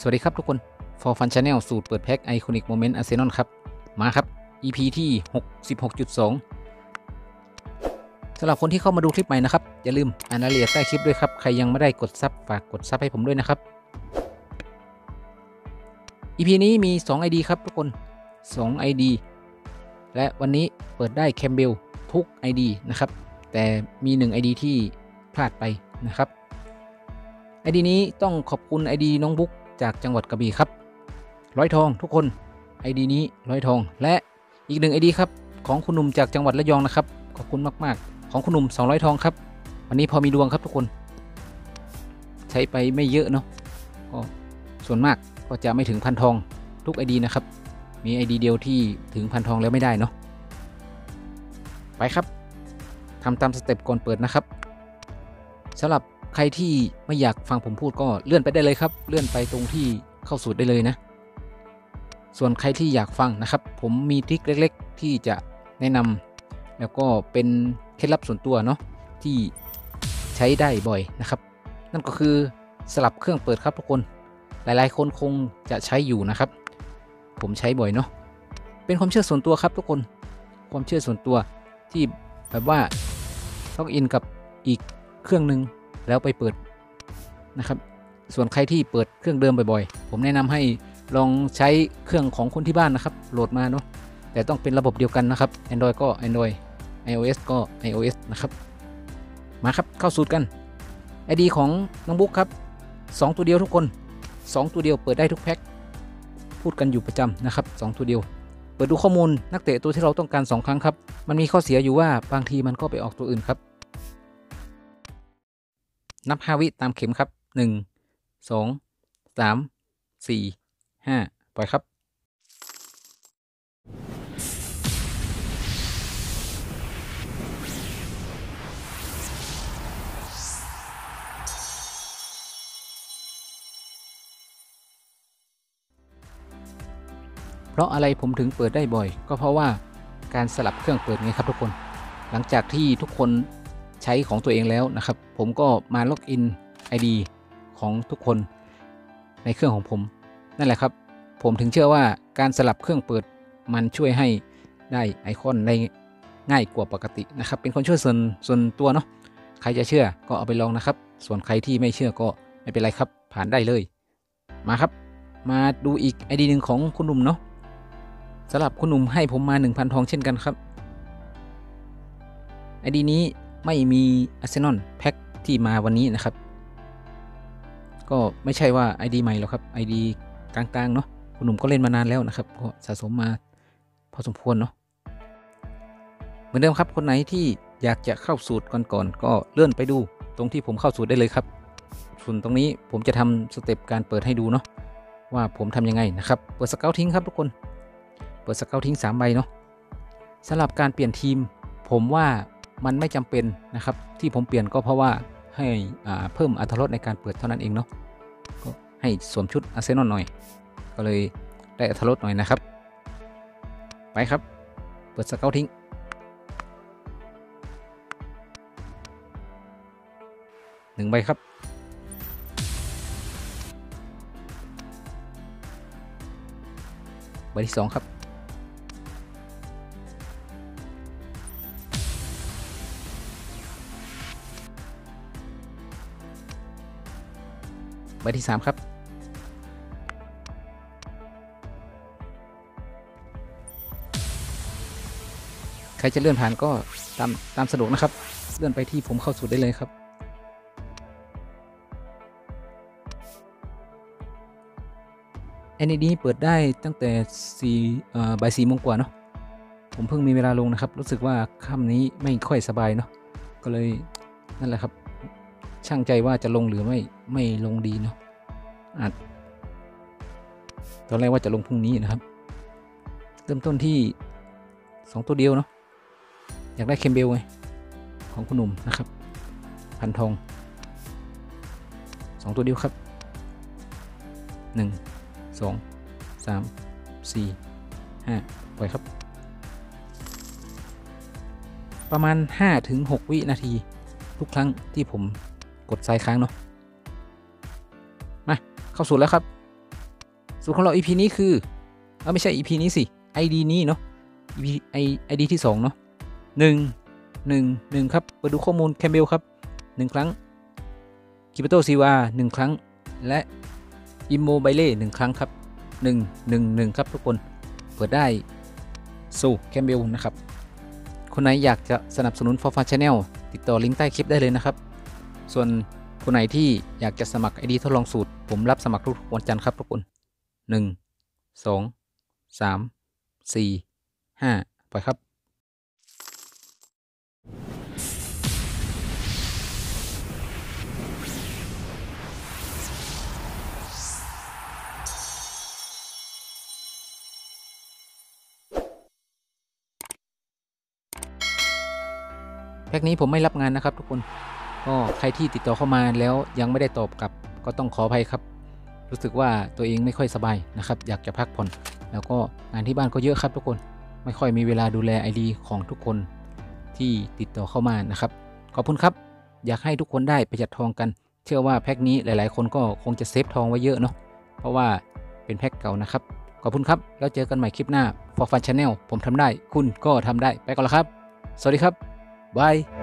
สวัสดีครับทุกคน For Fun Channel สูตรเปิดแพ็ค Iconic Moment Arsenal ครับมาครับ EP ที่ 66.2 สำหรับคนที่เข้ามาดูคลิปใหม่นะครับอย่าลืมอ่านรายละเอียดใต้คลิปด้วยครับใครยังไม่ได้กดซับฝากกดซับให้ผมด้วยนะครับ EP นี้มี2 ID ครับทุกคน2 ID และวันนี้เปิดได้แคมเบลทุก ID นะครับแต่มี1 ID ที่พลาดไปนะครับ ID นี้ต้องขอบคุณ ID น้องบุ๊กจากจังหวัดกระบี่ครับ100 ทองทุกคน ID นี้100 ทองและอีก1 ID ครับของคุณหนุ่มจากจังหวัดระยองนะครับขอบคุณมากๆของคุณหนุ่ม200 ทองครับวันนี้พอมีดวงครับทุกคนใช้ไปไม่เยอะเนาะก็ส่วนมากก็จะไม่ถึง1,000 ทองทุก ID นะครับมี ID เดียวที่ถึง1,000 ทองแล้วไม่ได้เนาะไปครับทำตามสเต็ปก่อนเปิดนะครับสำหรับใครที่ไม่อยากฟังผมพูดก็เลื่อนไปได้เลยครับเลื่อนไปตรงที่เข้าสูตรได้เลยนะส่วนใครที่อยากฟังนะครับผมมีทริคเล็กๆที่จะแนะนำแล้วก็เป็นเคล็ดลับส่วนตัวเนาะที่ใช้ได้บ่อยนะครับนั่นก็คือสลับเครื่องเปิดครับทุกคนหลายๆคนคงจะใช้อยู่นะครับผมใช้บ่อยเนาะเป็นความเชื่อส่วนตัวครับทุกคนความเชื่อส่วนตัวที่แบบว่าล็อกอินกับอีกเครื่องหนึ่งแล้วไปเปิดนะครับส่วนใครที่เปิดเครื่องเดิมบ่อยๆผมแนะนำให้ลองใช้เครื่องของคนที่บ้านนะครับโหลดมาเนาะแต่ต้องเป็นระบบเดียวกันนะครับ Android ก็ Android iOS ก็ iOS นะครับมาครับเข้าสูตรกัน ID ของน้องบุ๊กครับ2 ตัวเดียวทุกคน2 ตัวเดียวเปิดได้ทุกแพ็คพูดกันอยู่ประจำนะครับ2 ตัวเดียวเปิดดูข้อมูลนักเตะตัวที่เราต้องการ2 ครั้งครับมันมีข้อเสียอยู่ว่าบางทีมันก็ไปออกตัวอื่นครับนับ5 วิตามเข็มครับ1 2 3 4 5ปล่อยครับเพราะอะไรผมถึงเปิดได้บ่อยก็เพราะว่าการสลับเครื่องเปิดไงครับทุกคนหลังจากที่ทุกคนใช้ของตัวเองแล้วนะครับผมก็มาล็อกอิน ID ของทุกคนในเครื่องของผมนั่นแหละครับผมถึงเชื่อว่าการสลับเครื่องเปิดมันช่วยให้ได้ไอคอนได้ง่ายกว่าปกตินะครับเป็นคนช่วยส่วนตัวเนาะใครจะเชื่อก็เอาไปลองนะครับส่วนใครที่ไม่เชื่อก็ไม่เป็นไรครับผ่านได้เลยมาครับมาดูอีก ID หนึ่งของคุณหนุ่มเนาะสำหรับคุณหนุ่มให้ผมมา 1,000 ทองเช่นกันครับ ID นี้ไม่มี Arsenal แพ็คที่มาวันนี้นะครับก็ไม่ใช่ว่า ID ใหม่หรอกครับ ID กลางๆเนาะคุณหนุ่มก็เล่นมานานแล้วนะครับก็สะสมมาพอสมควรเนาะเหมือนเดิมครับคนไหนที่อยากจะเข้าสูตรก่อนก็เลื่อนไปดูตรงที่ผมเข้าสูตรได้เลยครับส่วนตรงนี้ผมจะทำสเต็ปการเปิดให้ดูเนาะว่าผมทำยังไงนะครับเปิดสเกลทิ้งครับทุกคนเปิดสเกลทิ้ง3 ใบเนาะสำหรับการเปลี่ยนทีมผมว่ามันไม่จำเป็นนะครับที่ผมเปลี่ยนก็เพราะว่าให้เพิ่มอรรถรสในการเปิดเท่านั้นเองเนาะก็ให้สวมชุดอาร์เซนอลหน่อยก็เลยได้อรรถรสหน่อยนะครับไปครับเปิดสเกลทิ้ง1 ใบครับใบที่2ครับใบที่3ครับใครจะเลื่อนผ่านก็ตามสะดวกนะครับเลื่อนไปที่ผมเข้าสูตรได้เลยครับอันนี้เปิดได้ตั้งแต่บ่าย 4 โมงกว่าเนาะผมเพิ่งมีเวลาลงนะครับรู้สึกว่าค่ำนี้ไม่ค่อยสบายเนาะก็เลยนั่นแหละครับช่างใจว่าจะลงหรือไม่ลงดีเนาะตอนแรกว่าจะลงพรุ่งนี้นะครับเริ่มต้นที่2 ตัวเดียวเนาะอยากได้เคมเบลไงของคุณหนุ่มนะครับ1,000 ทอง2 ตัวเดียวครับ1 2 3 4 5ปล่อยครับประมาณ 5-6 วินาทีทุกครั้งที่ผมกดซ้ายค้างเนาะมาเข้าสูตรแล้วครับสูตรของเรา EP นี้คือไม่ใช่ EP นี้สิ ID นี้เนาะ ID ที่2เนาะ1 ครับไปดูข้อมูลแคมเบลครับ1ครั้งกิปโตซีวา1ครั้งและอิมโมไบเล่1ครั้งครับ1ครับทุกคนเปิดได้สู่แคมเบลนะครับคนไหนอยากจะสนับสนุน For Fun Channel ติดต่อลิงก์ใต้คลิปได้เลยนะครับส่วนคนไหนที่อยากจะสมัคร ID ทดลองสูตรผมรับสมัครทุกวันจันทร์ครับทุกคน1 2 3 4 5ปล่อยครับแพ็กนี้ผมไม่รับงานนะครับทุกคนก็ใครที่ติดต่อเข้ามาแล้วยังไม่ได้ตอบกลับก็ต้องขออภัยครับรู้สึกว่าตัวเองไม่ค่อยสบายนะครับอยากจะพักผ่อนแล้วก็งานที่บ้านก็เยอะครับทุกคนไม่ค่อยมีเวลาดูแล ID ของทุกคนที่ติดต่อเข้ามานะครับขอบคุณครับอยากให้ทุกคนได้ประหยัดทองกันเชื่อว่าแพ็กนี้หลายๆคนก็คงจะเซฟทองไว้เยอะเนาะเพราะว่าเป็นแพ็กเก่านะครับขอบคุณครับแล้วเจอกันใหม่คลิปหน้า For Fun Channel ผมทำได้คุณก็ทำได้ไปก่อนละครับสวัสดีครับบาย